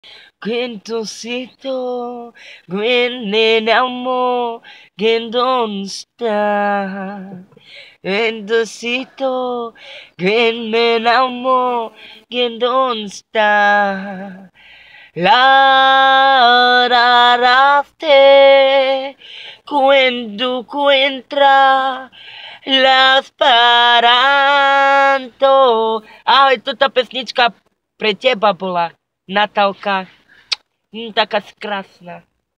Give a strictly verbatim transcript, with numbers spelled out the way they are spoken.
Quintosito, Gwyn amor, Gendon está. Quintosito, Gwyn amor, Gendon está. La raraste, Quando entra las paranto. Ahoj, to ta pesnička pre teba bola, Natálka. Hm, taká krásna.